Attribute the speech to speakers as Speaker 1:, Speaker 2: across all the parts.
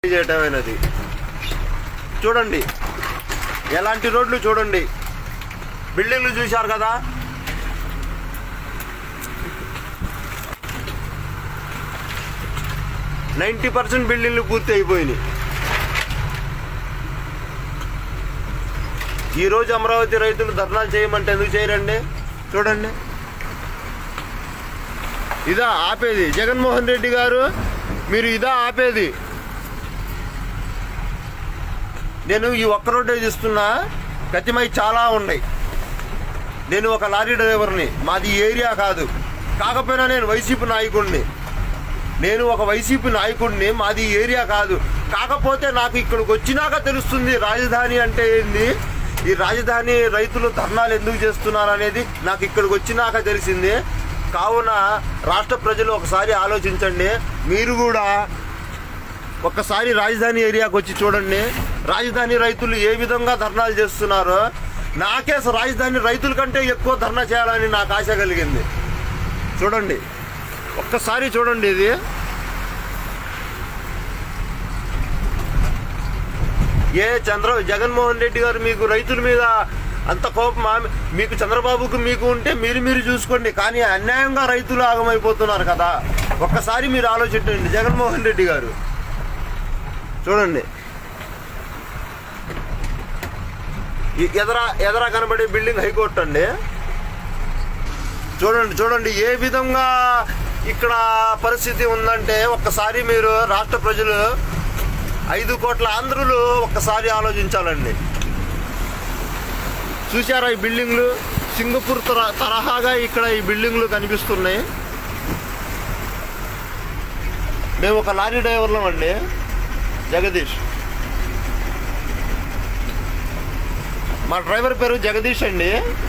Speaker 1: చేయటమైనది. చూడండి ఎలాంటి రోడ్లు, చూడండి బిల్డింగ్లు చూశారు కదా. నైంటీ 90% బిల్డింగ్లు పూర్తి అయిపోయినాయి. ఈరోజు అమరావతి రైతులు ధర్నాలు చేయమంటే ఎందుకు చేయరండి? చూడండి, ఇదా ఆపేది? జగన్మోహన్ రెడ్డి గారు మీరు ఇదా ఆపేది? నేను ఈ ఒక్క రోడ్డే చూస్తున్నా, గతిమై చాలా ఉన్నాయి. నేను ఒక లారీ డ్రైవర్ని, మాది ఏరియా కాదు. కాకపోయినా నేను వైసీపీ నాయకుడిని, మాది ఏరియా కాదు. కాకపోతే నాకు ఇక్కడికి వచ్చినాక తెలుస్తుంది రాజధాని అంటే ఏంది, ఈ రాజధాని రైతులు ధర్నాలు ఎందుకు చేస్తున్నారు అనేది నాకు ఇక్కడికి వచ్చినాక తెలిసింది. కావున రాష్ట్ర ప్రజలు ఒకసారి ఆలోచించండి. మీరు కూడా ఒక్కసారి రాజధాని ఏరియాకి వచ్చి చూడండి, రాజధాని రైతులు ఏ విధంగా ధర్నాలు చేస్తున్నారో. నాకే రాజధాని రైతుల కంటే ఎక్కువ ధర్నా చేయాలని నాకు ఆశ కలిగింది. చూడండి, ఒక్కసారి చూడండి. ఇది జగన్మోహన్ రెడ్డి గారు మీకు రైతుల మీద అంత కోపమా? మీకు చంద్రబాబుకు మీకు ఉంటే మీరు చూసుకోండి, కానీ అన్యాయంగా రైతులు ఆగమైపోతున్నారు కదా. ఒక్కసారి మీరు ఆలోచించండి. జగన్మోహన్ రెడ్డి గారు చూడండి, ఎదరా కనబడే బిల్డింగ్ హైకోర్టు అండి. చూడండి ఏ విధంగా ఇక్కడ పరిస్థితి ఉందంటే ఒక్కసారి మీరు రాష్ట్ర ప్రజలు 5 కోట్ల ఆంధ్రులు ఒక్కసారి ఆలోచించాలండి. చూసారా ఈ బిల్డింగ్లు? సింగపూర్ తరహాగా ఇక్కడ ఈ బిల్డింగ్లు కనిపిస్తున్నాయి. మేము ఒక లారీ డ్రైవర్లం అండి, జగదీష్. మా డ్రైవర్ పేరు జగదీష్ అండి.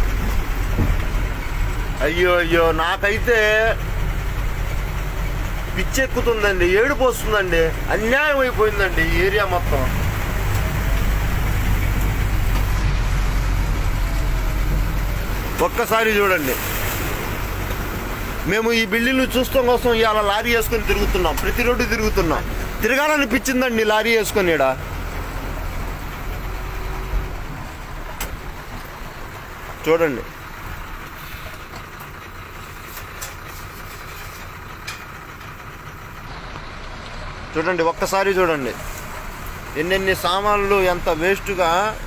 Speaker 1: అయ్యో నాకైతే పిచ్చెక్కుతుందండి, ఏడుపు వస్తుందండి. అన్యాయం అయిపోయిందండి ఈ ఏరియా మొత్తం. ఒక్కసారి చూడండి, మేము ఈ బిల్డింగ్లు చూస్తాం కోసం ఇవాళ లారీ వేసుకొని తిరుగుతున్నాం, ప్రతి రోడ్డు తిరుగుతున్నాం. తిరగాలనిపించిందండి లారీ వేసుకొని. ఈడ చూడండి, ఒక్కసారి చూడండి ఎన్నెన్ని సామాన్లు ఎంత వేస్ట్గా